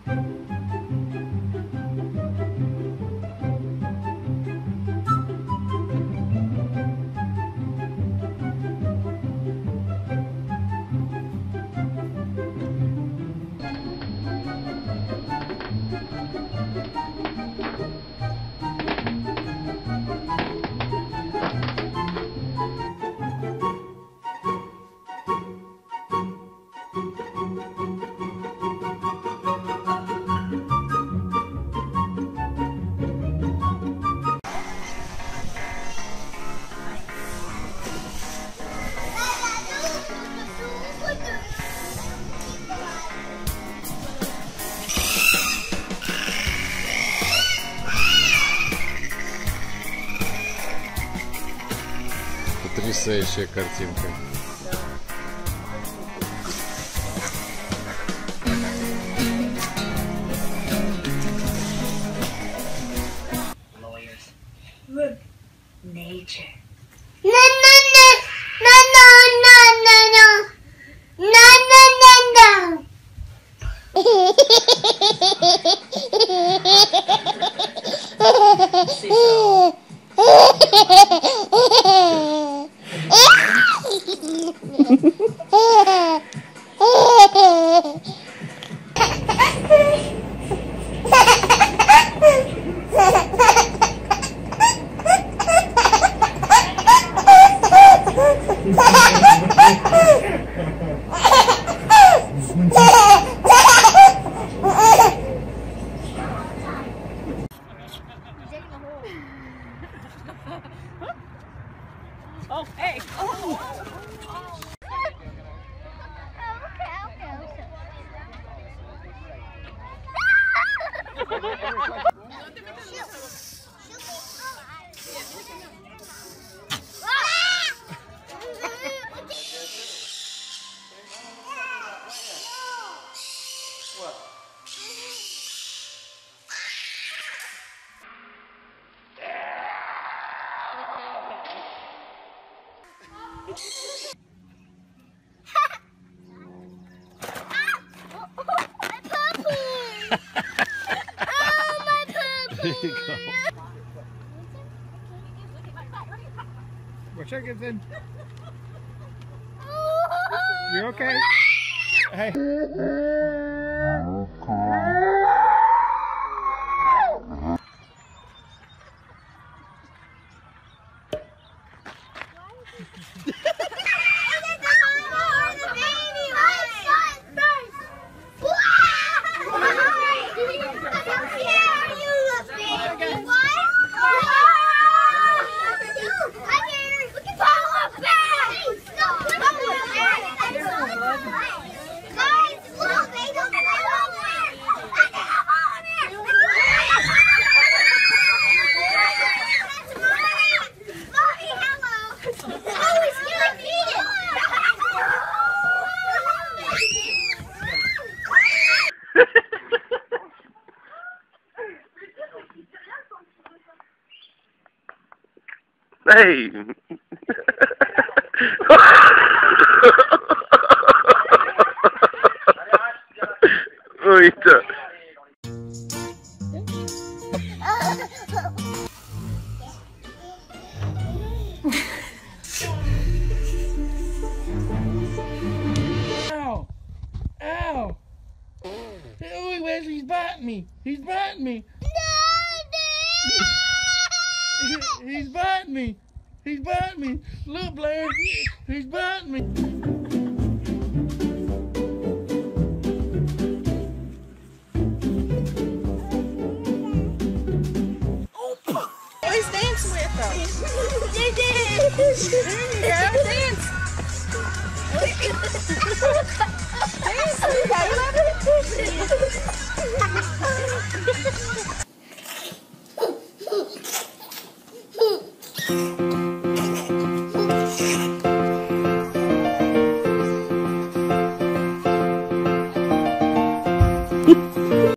Потрясающая картинка. Look, nature. No, no, no, no, no, no, no, no, no, no, no. Oh, hey! Oh. There you go. Watch out, Gibson. You're okay. Hey. Hey! Oita! Ow! Ow! Oh, Wesley's biting me! He's biting me! He's biting me! He's biting me! Look, Blair! He's biting me! Always dance with them. There you go, dance. Dance, I love it.